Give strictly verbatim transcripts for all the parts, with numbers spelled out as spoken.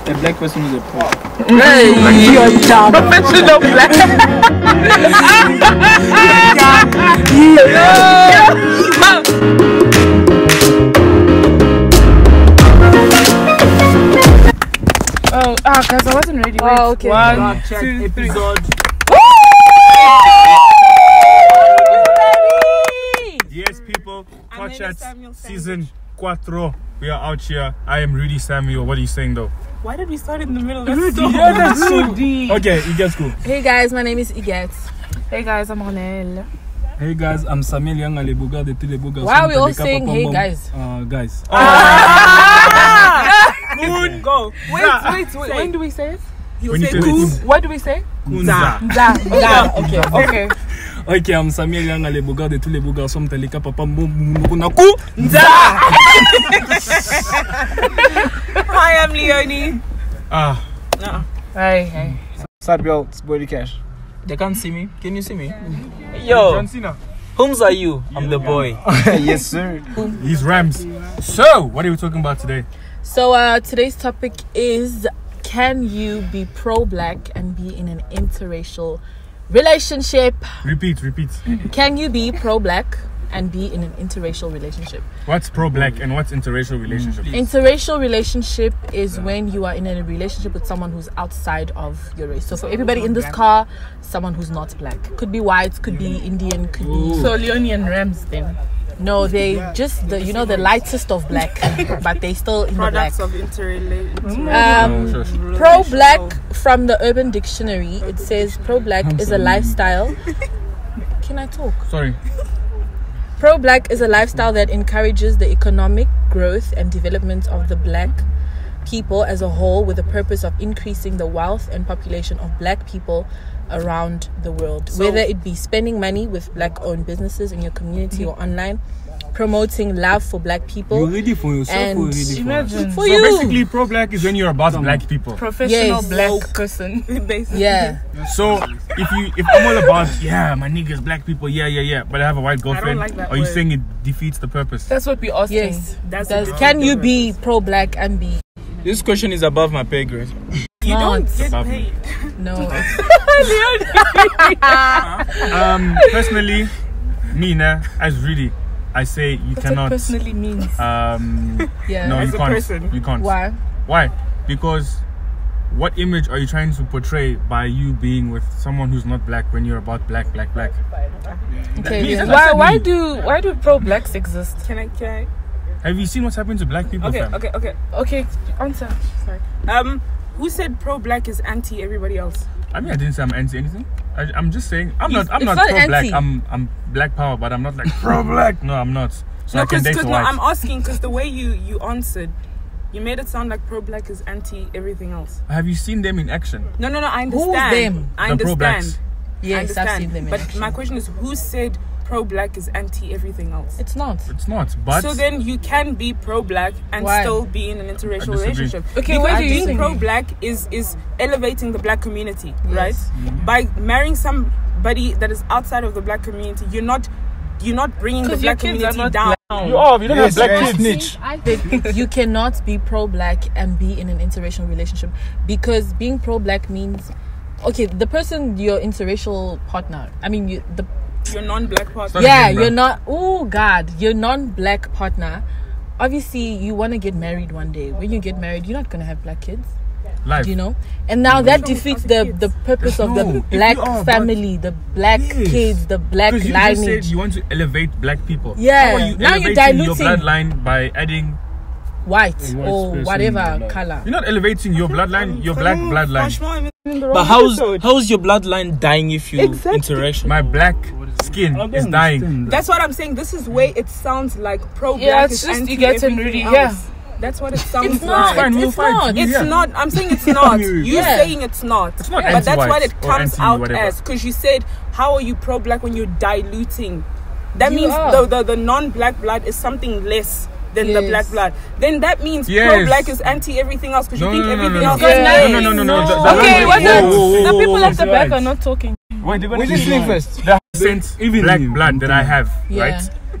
A black person is a pro. Hey, you're dumb. Professional black. Oh, ah, guys, I wasn't ready. Wait. Oh, okay. One, One two, three. episode. Yes, people. Hot Chat season cuatro. We are out here. I am Rudy Samuel. What are you saying though? Why did we start in the middle? That's Rudy, so, yeah, that's so deep. Okay, Iget's cool. Hey guys, my name is Iget. Hey guys, I'm Ronel. Hey guys, I'm Samuel Yang les Bougars de tous les Bougars. Why are we all saying hey guys? Uh, guys. Good. Go. Wait, wait, wait. When do we say it? You When say you say cool. it. What do we say? Kunza. Da. Da. Okay. Okay. Ok, I'm Samuel Yang les Bougars de tous les Bougars. Som teleka papa mumuna ku. Hi, I'm Leonie. Ah. No. Hey, hey. What's up, y'all? It's Body Cash. They can't see me. Can you see me? Yo. Yo, whom's are you? I'm the boy. Yes, sir. He's Rams. So, what are we talking about today? So, uh, today's topic is: can you be pro-black and be in an interracial relationship? Repeat, repeat. Can you be pro-black and be in an interracial relationship? What's pro-black and what's interracial relationship? Interracial relationship is when you are in a relationship with someone who's outside of your race. So for everybody in this car, someone who's not black. Could be white, could be Indian, could be... So Leonie and Rams then? No, they just, the you know, the lightest of black, but they still in Products the of interrelationship. black. Um, Oh, sure, sure. pro-black, from the Urban Dictionary, it says pro-black is a lifestyle... Can I talk? Sorry. Pro-black is a lifestyle that encourages the economic growth and development of the black people as a whole, with the purpose of increasing the wealth and population of black people around the world. So, whether it be spending money with black-owned businesses in your community or online, promoting love for black people. You ready for yourself and or ready for Imagine. us? For So you. basically, pro-black is when you're about black people. Professional Yes. black person. Basically. Yeah. So if you, if I'm all about, yeah, my niggas, black people, yeah, yeah, yeah, but I have a white girlfriend, like that are you word. saying it defeats the purpose? That's what we're asking. Yes. That's Does, the can you be pro-black and be... This question is above my pay grade. You don't not? get Above paid. No. Um, personally, me, nah, as really, I say you That's cannot. what personally means. Um, Yeah. no, As you a can't. person. You can't. Why? Why? Because what image are you trying to portray by you being with someone who's not black when you're about black, black, black? Okay. Me, Yeah. that's Why? what I Why said, me. do? Why do pro-blacks exist? Can I? Can Have you seen what's happened to black people? I? Okay. fam? Okay. Okay. Okay. Answer. Sorry. Um. Who said pro-black is anti everybody else? I mean, I didn't say I'm anti anything. I, I'm just saying I'm not. I'm it's not, not pro black. anti. I'm I'm black power, but I'm not like pro black. No, I'm not. So No, I can because date a no, white. I'm asking because the way you you answered, you made it sound like pro-black is anti everything else. Have you seen them in action? No, no, no. I Who's understand. them? I The understand. pro-blacks. I Yes, understand. I've seen them in But action. my question is, who said pro-black is anti everything else? It's not. It's not. But So then you can be pro-black and Why? still be in an interracial I disagree. relationship. Okay, because where do you being think- pro-black is is elevating the black community, Yes. right? By marrying somebody that is outside of the black community, you're not you're not bringing the 'Cause your black kids are community not down. you are. You don't Yes, have black yes, kids. snitch. I think you cannot be pro-black and be in an interracial relationship, because being pro-black means, okay, the person, your interracial partner, I mean, you, the Your non-black partner. Start yeah, again, you're bruh. not. Oh God, your non-black partner. Obviously, you want to get married one day. When you get married, you're not gonna have black kids. Life. Do you know? And now that wrong with defeats other the kids? the purpose of No, the if black you are, but- family, the black Yes. kids, the black Because you just said lineage. you want to elevate black people. Yeah, How are you now you're elevating your diluting. bloodline by adding. White A white or person whatever bloodline. color. You're not elevating your bloodline. Your black bloodline. But how's how's your bloodline dying if you Exactly. interaction? My black skin I don't is dying. understand that. That's what I'm saying. This is way it sounds like pro-black Yeah, is it's just anti you get and everything really- else. That's what it sounds It's not. like. fine, It's, we'll it's fight. not. You- It's Yeah. not. I'm saying it's not. You're Yeah. saying it's not. It's not But that's what anti-white it or comes anti out whatever. as. Because you said, how are you pro-black when you're diluting? That You means are. the, the, the non-black blood is something less than the Yes. black blood. Then that means Yes. pro-black is anti everything else because No, you think no, no, everything no, else no. is Yeah. nice. No, no, no, no, no. No. The- the- Okay, whoa, what whoa, the- whoa, whoa, the whoa, people whoa, at the whoa, back whoa. are not talking. Wait, Wait, just think first. The percent Even black me, blood that I have, Yeah. right?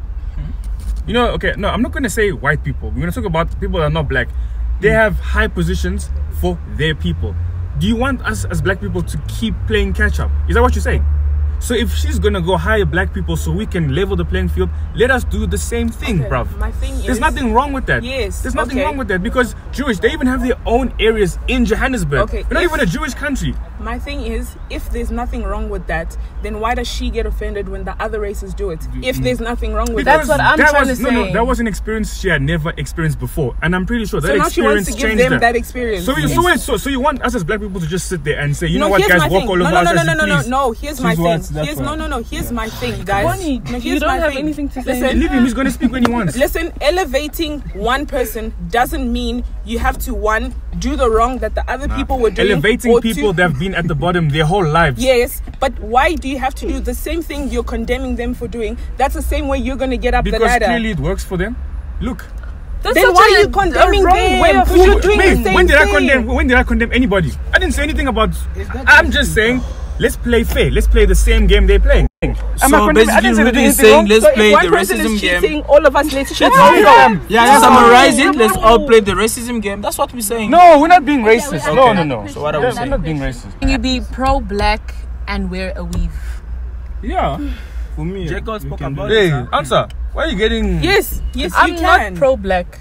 You know, okay, no, I'm not gonna say white people. We're gonna talk about people that are not black. They have high positions for their people. Do you want us as black people to keep playing catch up? Is that what you're saying? So if she's gonna go hire black people so we can level the playing field, let us do the same thing, Okay, bruv. my thing There's is- nothing wrong with that. Yes, There's nothing okay. wrong with that because Jewish, they even have their own areas in Johannesburg. Okay, We're not if- even a Jewish country. My thing is, if there's nothing wrong with that, then why does she get offended when the other races do it? If there's nothing wrong with That's that. what I'm that trying was, to no, No, say. that was an experience she had never experienced before. And I'm pretty sure that So now she wants experience to give changed them her. that experience. So you, so, wait, so, so you want us as black people to just sit there and say, you know no, what, here's guys, my walk thing. all No, over no, us no, as no, you no, no, please. no. Here's my Choose what, thing. that's Here's why. no, no, no. Here's my thing, guys. Bonnie, No, you here's don't my have thing. anything to say. Listen, Leave him, he's going to speak when he wants. Listen, elevating one person doesn't mean you have to, one, do the wrong that the other people were doing. Elevating or people two, that have been at the bottom their whole lives. Yes, but why do you have to do the same thing you're condemning them for doing? That's the same way you're going to get up the Because ladder. clearly it works for them. Look. That's Then such why a- are you condemning a wrong them? way of Because you're Who- doing me, the same when did I thing. condemn when did I condemn anybody? I didn't say anything about I'm just saying let's play fair. Let's play the same game they're playing. Am I So condemning- I basically, didn't say Rudy is anything saying wrong. let's So if play one the person racism is game. cheating, all of us let's cheat. Let's play them. Yeah, To yeah. summarize it, let's all play the racism game. That's what we're saying. No, we're not being racist. Okay. No, no, no. So what are we We're saying? not being racist. Can you be pro-black and wear a weave? Yeah. For me, Jacob you spoke can do about that. Hey, it. answer. Why are you getting Yes, yes, I'm you can. not pro-black.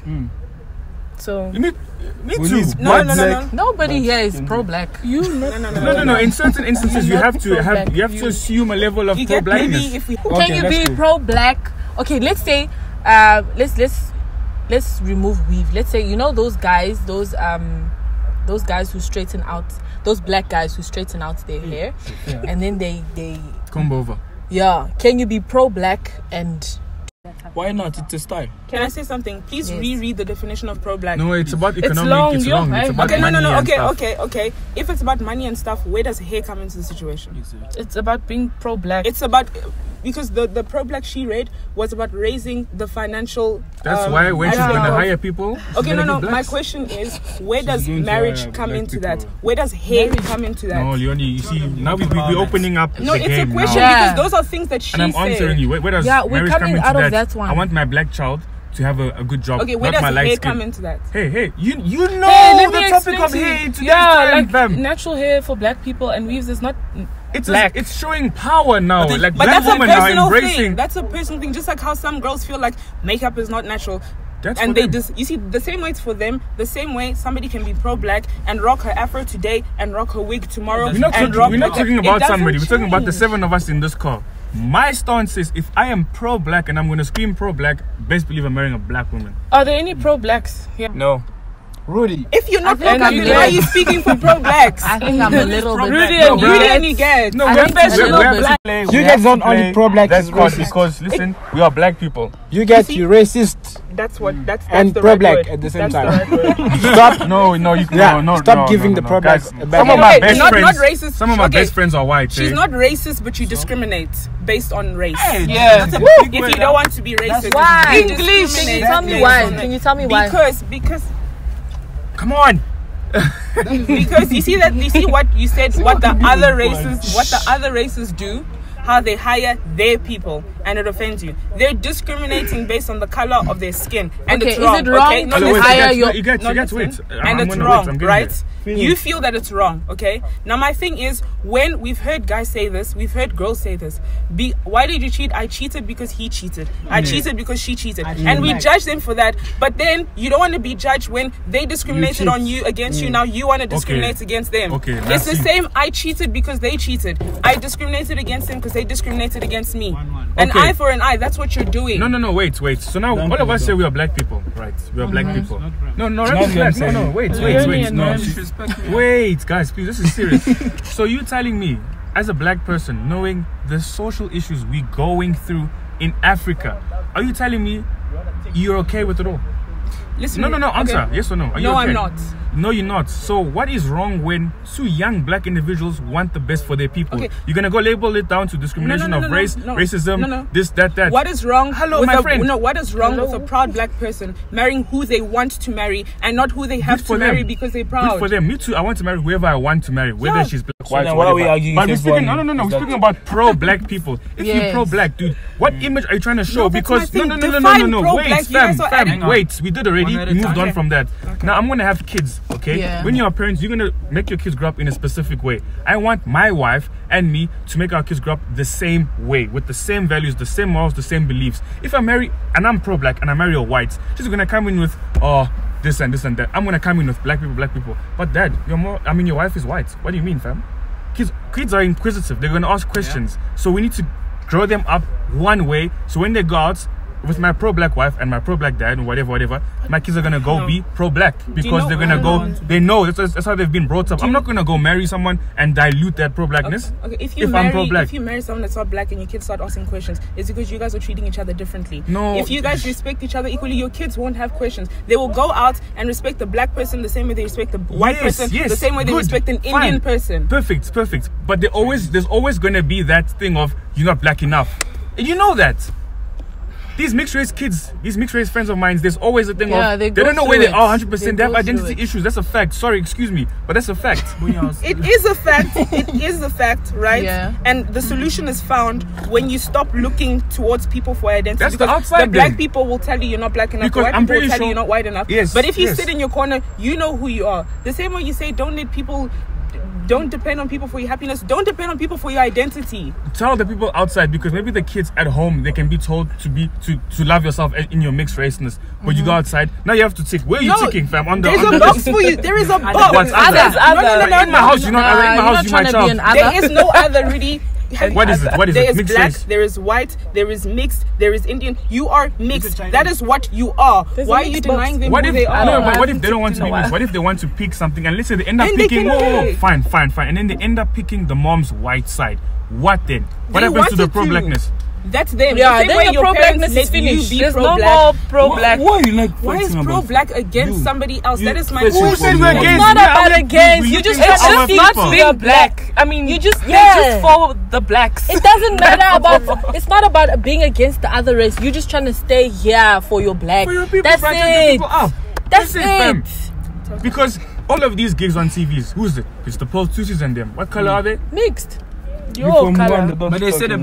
So Me, me We too. need No, but no, no, no. nobody here is pro-black. You No, know. no, no, No, no, no. In certain instances, you have to have pro-black. you have to assume a level of You get maybe pro-blackness. if we Can Okay, you let's be go. pro-black? Okay, let's say, uh, let's let's let's remove weave. Let's say you know those guys, those um, those guys who straighten out, those black guys who straighten out their hair, and then they they Come over. yeah. Can you be pro-black and Why not? It's a style. Can I say something? Please Yes. reread the definition of pro-black. No, it's about economic. long, It's yo. long. It's I- about Okay, no, money no, no. and Okay, stuff. okay, okay. If it's about money and stuff, where does hair come into the situation? It's about being pro-black. It's about because the the pro-black she read was about raising the financial. That's um, why when she's aspect gonna of- hire people. she's Okay, no, gonna no. be My blacks. question is, where does going to marriage hire come black into people. that? Where does hair come into that? No, Leonie, you see, now we, we, we're opening up No, the it's game a question now. Yeah. because those are things that she And I'm said. answering you. Where, where does Yeah, we're marriage come coming into out of that? that one. I want my black child to have a, a good job, Okay, where not does my light hair skin. come into that? Hey, hey, you you know Hey, let the me topic explain of to you. hate today's Yeah, time, like fam. natural hair for black people and weaves is not It's black. A, it's showing power now. Like But black that's a women are personal embracing. thing. That's a personal thing. Just like how some girls feel like makeup is not natural. That's and for they them. just, you see, the same way it's for them, the same way somebody can be pro-black and rock her afro today and rock her wig tomorrow. We're not, and talking, rock we're not her- talking It about doesn't somebody. We're talking about the change. seven of us in this car. My stance is if I am pro-black and I'm going to scream pro-black, best believe I'm marrying a black woman. Are there any pro-blacks? Yeah. No. Rudy. If you're not think pro-black, I'm then why are gay. you speaking for pro-blacks? I think I'm a little bit. Rudy No, and bro. you You get- and you get. No, I we have think to, that's we, a we little have bit- to play. You we guys have to don't only play pro-black that is card racist. because, listen, we are black people. You get see? you racist. That's what, that's, that's And the pro-black right word. at the same That's time. The right word. Stop. No, no, you Yeah, no, no, stop no, giving no, the no, pro-blacks guys. a bad Some of name. my Okay, best not, friends, not racist. some of my Okay, best friends are white. She's eh? not racist, but you discriminate based on race. Yeah. That's a Woo! big if you don't want to be racist, Why? you English. discriminate Can you tell me based why? on Can you race. tell me why? Because because Come on. because you see that you see what you said what the other races what the other races do, how they hire their people, and it offends you. They're discriminating based on the color of their skin, and Okay, it's is wrong. it wrong okay, to not Hello, wait, hire you get, your- you get, No, you get to wait. listen. I'm, and I'm it's gonna wrong, wait. I'm getting right? there. You feel that it's wrong, okay? Now my thing is, when we've heard guys say this, we've heard girls say this. Be why did you cheat? I cheated because he cheated. I cheated because she cheated, and we judge them for that. But then you don't want to be judged when they discriminated cheat. on you against you. Now you want to discriminate against them. Okay, it's that's the it. same. I cheated because they cheated. I discriminated against them because they discriminated against me. An Okay. eye for an eye. That's what you're doing. No, no, no, wait, wait. So now all of us say we are black people, right? We are black people. No, no, Not relax, relax. them No, no, saying wait, it. wait, Leonie wait. and No, Ram. sh- wait, guys, please, this is serious. So you telling me, as a black person, knowing the social issues we going through in Africa, are you telling me you're okay with it all? Listen. No, no, no. Answer. okay. Yes or no? Are you No, okay? I'm not. No, you're not. So what is wrong when two young black individuals want the best for their people? Okay. You're gonna go label it down to discrimination No, no, no, of no, race, no. racism, No, no. this, that, that. What is wrong? Hello, with my a, friend. No, what is wrong with Hello? a proud black person marrying who they want to marry and not who they have Good to for marry them. because they're proud? Good for them. Me too. I want to marry whoever I want to marry, whether Yeah. she's black. whites, then why are we whatever. arguing But if we're speaking, everyone no, no, no, no. is We're that- speaking about pro-black people. If you're Yes. pro-black, dude, what image are you trying to show? No, that's because my no, thing. no, no, no, no, Define no, no. Wait, pro-black. You fam, guys are fam, adding- wait. We did already. One at We a moved time. on from that. Now I'm gonna have kids. Okay. Yeah. When you're a parent, you're gonna make your kids grow up in a specific way. I want my wife and me to make our kids grow up the same way, with the same values, the same morals, the same beliefs. If I marry and I'm pro-black and I marry a white, she's gonna come in with oh this and this and that. I'm gonna come in with black people, black people. But dad, you're more. I mean, your wife is white. What do you mean, fam? Kids, kids are inquisitive. They're gonna ask questions. So we need to grow them up one way. So when they go out with my pro-black wife and my pro-black dad and whatever, whatever, my kids are gonna go No. be pro-black because know- they're gonna I go. don't know. They know that's, that's how they've been brought up. I'm not gonna go marry someone and dilute that pro-blackness. Okay, if you if marry, I'm pro-black. if you marry someone that's not black and your kids start asking questions, it's because you guys are treating each other differently. No. If you guys respect each other equally, your kids won't have questions. They will go out and respect the black person the same way they respect the white Yes, person, yes, the same way they good, respect an fine. Indian person. Perfect, perfect. But they always, there's always gonna be that thing of you're not black enough. And you know that. These mixed race kids, these mixed race friends of mine, there's always a thing Yeah, of they they, go don't know where through they it. are one hundred percent. They, They have go identity through it. issues. That's a fact. Sorry, excuse me, but that's a fact. It is a fact. It is a fact, right? Yeah. And the solution is found when you stop looking towards people for identity. That's the because outside the black then. people will tell you you're not black enough. Because the white I'm people will pretty tell sure- you you're not white enough. Yes, But if you yes. sit in your corner, you know who you are. The same way you say, don't let people. Don't depend on people for your happiness. Don't depend on people for your identity. Tell the people outside, because maybe the kids at home, they can be told to be to, to love yourself in your mixed raceness. But you go outside, now you have to tick. Where are you No, ticking, fam? On the, There's on a the box for you. There is a box. What's Others, other? other. No, no, no, In my house, you're not. Nah, in my you're house, not you my trying to be child. an other. There is no other really. What is it? What is there it? is Mixed black, race? there is white, there is mixed, there is Indian. You are mixed. Chinese. That is what you are. There's a Why are you mixed box. denying them What who if they no, are? but I what if haven't they don't want ticked to in be a mixed? while. What if they want to pick something and let's say they end up Then they picking can oh, pick. fine, fine, fine, and then they end up picking the mom's white side. What then? What They happens to the wanted to. pro-blackness? That's them. Yeah, the same then way your your pro-blackness parents is let you finished. be There's no pro-black. more pro-black. Why are you like Why is fighting about pro-black against you? somebody else? You That is my fighting point. for me. we're It's against? It's not Yeah, about we- against. we You look just into it's our just people. not being black. I mean, You just they're yeah. just for the blacks. It doesn't matter about. It's not about being against the other race. You're just trying to stay here for your black. For your people, That's brighten your it. people up. That's it, fam. it. Because all of these gigs on T Vs, who's it? It's the prostitutes and them. What color are they? Mixed. You Your from color. Rwanda, don't But they talk say to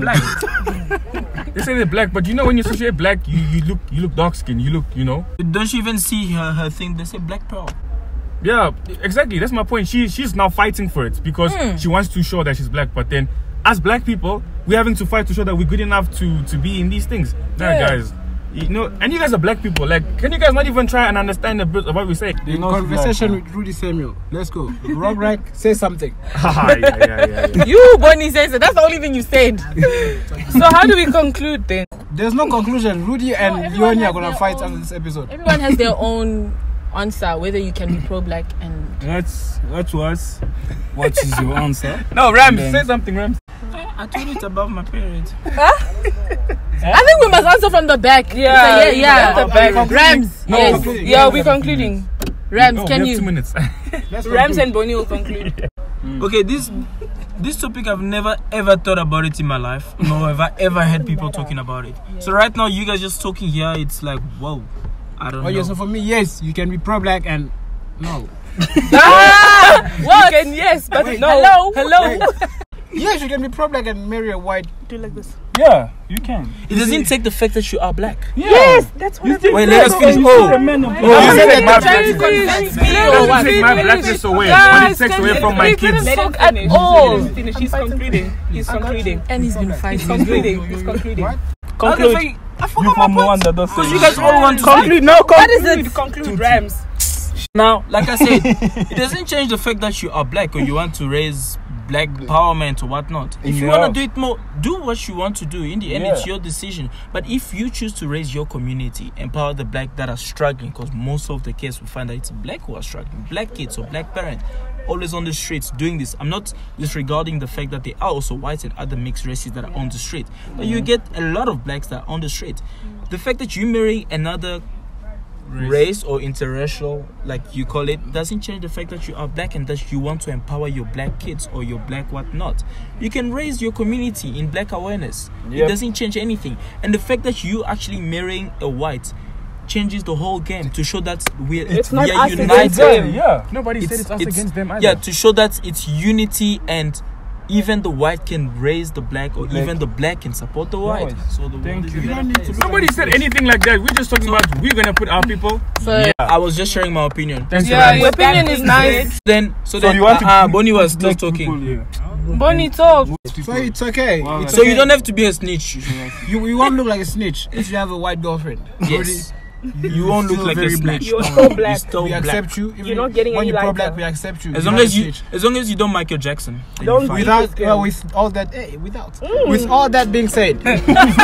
they're me. black. They say they're black, but you know when you associate black, you, you look you look dark skinned. You look, you know. Don't you even see her, her thing? They say black pearl. Yeah, exactly. That's my point. She she's now fighting for it because she wants to show that she's black. But then, as black people, we're having to fight to show that we're good enough to to be in these things. Nah, Yeah. guys. You know, and you guys are black people. Like, can you guys not even try and understand a bit of what we say? The know conversation black, with Rudy Samuel. Let's go. Rob Reich, say something. Haha, yeah, yeah, yeah, yeah. You, Bonnie says it. That's the only thing you said. So how do we conclude then? There's no conclusion. Rudy and everyone Leonie are has gonna their fight own- on this episode. Everyone has their own answer, whether you can be pro-black and. That's that was. What is your answer? No, Rams, Then- say something, Rams. I told it about my parents. I think we must answer from the back. Yeah, It's a yeah, from the back. Rams. No, yes. concluding. Yeah, we're concluding. Rams, Oh, can we have two you? minutes. Let's Rams conclude. and Bonnie will conclude. Okay, this this topic I've never ever thought about it in my life. Nor have I ever heard people talking about it. So right now, you guys just talking here. It's like whoa. I don't Oh, yeah, know. so for me, yes, you can be pro-black and no. What? Can, yes, but Wait, no. hello? Hello. Yes, you can be pro-black and marry a white. Do like this. Yeah, you can. It doesn't take the fact that you are black. Yes, that's what I'm Wait, let us finish. Oh, Oh, you you said take my that- blackness. Convince me It or doesn't what? take my blackness away, but it takes away from my kids. Let him Talk at finish. all. Let him finish. He's concluding. He's concluding. And he's been He's fighting. concluding. He's concluding. What? Conclude. I You forgot from my point. Rwanda, don't say. Because you guys all want to Conclude now. What is Conclude. it? Conclude, Rams. Now, like I said, it doesn't change the fact that you are black or you want to raise black empowerment or whatnot. If you Yeah. want to do it more, do what you want to do. In the end, Yeah. it's your decision. But if you choose to raise your community, empower the black that are struggling, because most of the case we find that it's black who are struggling, black kids or black parents, always on the streets doing this. I'm not disregarding the fact that there are also whites and other mixed races that are on the street, but you get a lot of blacks that are on the street. The fact that you marry another race. race or interracial, like you call it, doesn't change the fact that you are black and that you want to empower your black kids or your black whatnot. You can raise your community in black awareness. Yep. It doesn't change anything. And the fact that you actually marrying a white, changes the whole game to show that we're It's it's, not we are us against united. them. Yeah. Nobody said it's us against them either. Yeah, to show that it's unity and even the white can raise the black, or Black. even the black can support the white. So the world Thank is you. a You better don't need to place. look Nobody said anything like that. We're just talking about we're gonna put our people. So Yeah. I was just sharing my opinion. Thanks Yeah, for that. your opinion is nice. Then, so, So then, you want to uh, uh, keep Bonnie was still black talking. people, yeah. Bonnie talk. So it's okay. Wow. It's So okay. you don't have to be a snitch. You, you won't look like a snitch if you have a white girlfriend. Yes. You won't look still like a very black. snitch. You're so black. You're still We black. accept you. Even You're not getting when any you're pro lighter. black, we accept you. As You're long not as a you, snitch. as long as you don't Michael Jackson. then Don't you're fine. be- Without, Please, well, girl. with all that, hey, without, with all that being said, guys,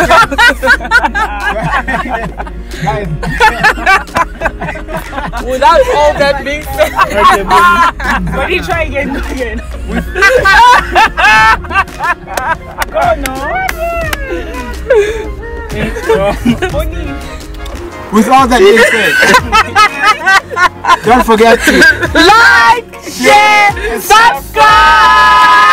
Without all that being said. But he try again, go again. Go no. Bonnie. with all that being said, don't forget to Like, share, subscribe.